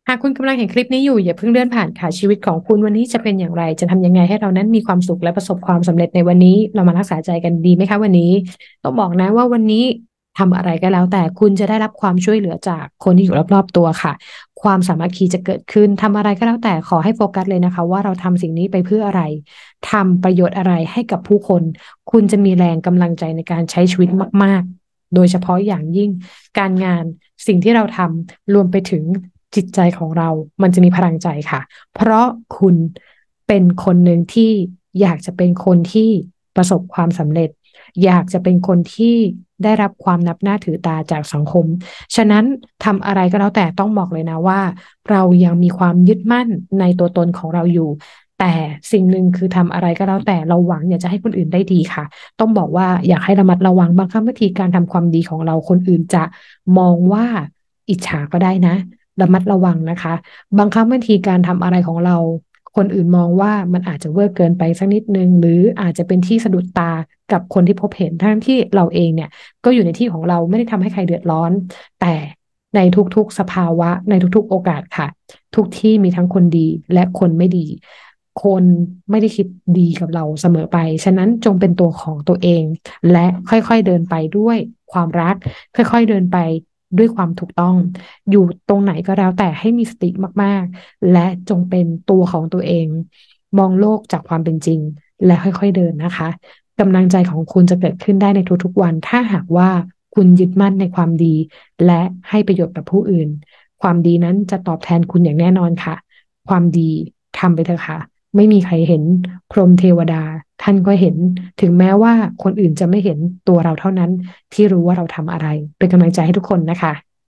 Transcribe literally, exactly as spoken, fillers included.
หากคุณกำลังเห็นคลิปนี้อยู่อย่าเพิ่งเลื่อนผ่านค่ะชีวิตของคุณวันนี้จะเป็นอย่างไรจะทำยังไงให้เรานั้นมีความสุขและประสบความสำเร็จในวันนี้เรามารักษาใจกันดีไหมคะวันนี้ต้องบอกนะว่าวันนี้ทำอะไรก็แล้วแต่คุณจะได้รับความช่วยเหลือจากคนที่อยู่รอบๆตัวค่ะความสามัคคีจะเกิดขึ้นทำอะไรก็แล้วแต่ขอให้โฟกัสเลยนะคะว่าเราทำสิ่งนี้ไปเพื่ออะไรทำประโยชน์อะไรให้กับผู้คนคุณจะมีแรงกำลังใจในการใช้ชีวิตมากๆโดยเฉพาะอย่างยิ่งการงานสิ่งที่เราทำรวมไปถึงจิตใจของเรามันจะมีพลังใจค่ะเพราะคุณเป็นคนหนึ่งที่อยากจะเป็นคนที่ประสบความสำเร็จอยากจะเป็นคนที่ได้รับความนับหน้าถือตาจากสังคมฉะนั้นทำอะไรก็แล้วแต่ต้องบอกเลยนะว่าเรายังมีความยึดมั่นในตัวตนของเราอยู่แต่สิ่งหนึ่งคือทำอะไรก็แล้วแต่เราหวังอยากจะให้คนอื่นได้ดีค่ะต้องบอกว่าอยากให้ระมัดระวังบางครั้งบางทีการทำความดีของเราคนอื่นจะมองว่าอิจฉาก็ได้นะ ระมัดระวังนะคะบางครั้งบางทีการทำอะไรของเราคนอื่นมองว่ามันอาจจะเวอร์เกินไปสักนิดนึงหรืออาจจะเป็นที่สะดุดตากับคนที่พบเห็นทั้งที่เราเองเนี่ยก็อยู่ในที่ของเราไม่ได้ทำให้ใครเดือดร้อนแต่ในทุกๆสภาวะในทุกๆโอกาสค่ะทุกที่มีทั้งคนดีและคนไม่ดีคนไม่ได้คิดดีกับเราเสมอไปฉะนั้นจงเป็นตัวของตัวเองและค่อยๆเดินไปด้วยความรักค่อยๆเดินไปด้วยความถูกต้อง อยู่ตรงไหนก็แล้วแต่ให้มีสติมากๆและจงเป็นตัวของตัวเองมองโลกจากความเป็นจริงและค่อยๆเดินนะคะกำลังใจของคุณจะเกิดขึ้นได้ในทุกๆวันถ้าหากว่าคุณยึดมั่นในความดีและให้ประโยชน์กับผู้อื่นความดีนั้นจะตอบแทนคุณอย่างแน่นอนค่ะความดีทำไปเถอะค่ะไม่มีใครเห็นพรหมเทวดาท่านก็เห็นถึงแม้ว่าคนอื่นจะไม่เห็นตัวเราเท่านั้นที่รู้ว่าเราทำอะไรเป็นกำลังใจให้ทุกคนนะคะ